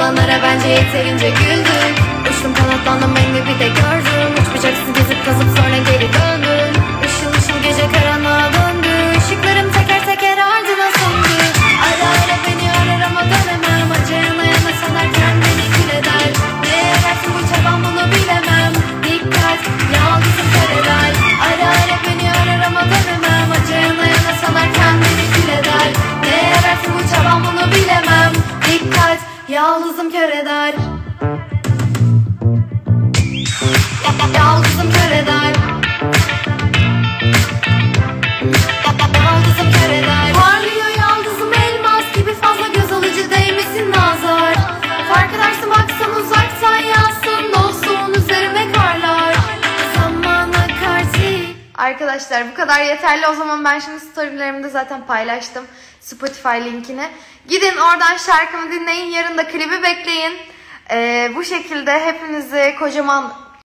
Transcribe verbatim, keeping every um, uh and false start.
yalanlara bence yeterince güldüm. Uçtum kanatlandım beni bir de gördüm. Uç bucaksız gezip kazıp sonra geri döndüm. Işıl ışıl gece karanlığa döndü. Işıklarım teker teker ardına söndü. Ara ara beni arar ama dönemem. Acıyana yana sanarken beni kül eder. Ne yerersin bu çaban bunu bilemem. Dikkat yaldızım kör eder. Ara ara beni arar ama dönemem. Acıyana yana sanarken beni kül eder. Ne yerersin bu çaban bunu bilemem. Dikkat yaldızım kör eder. Yaldızım kör eder. Yaldızım kör eder. Parlıyor yaldızım elmas gibi, fazla göz alıcı değmesin nazar. Fark edersin baksan uzaktan yansın, dolsun üzerime karlar. Zamana karşı. Arkadaşlar bu kadar yeterli. O zaman ben şimdi storylerimde zaten paylaştım Spotify linkini. Gidin oradan şarkımı dinleyin. Yarın da klibi bekleyin. Ee, bu şekilde hepinizi kocaman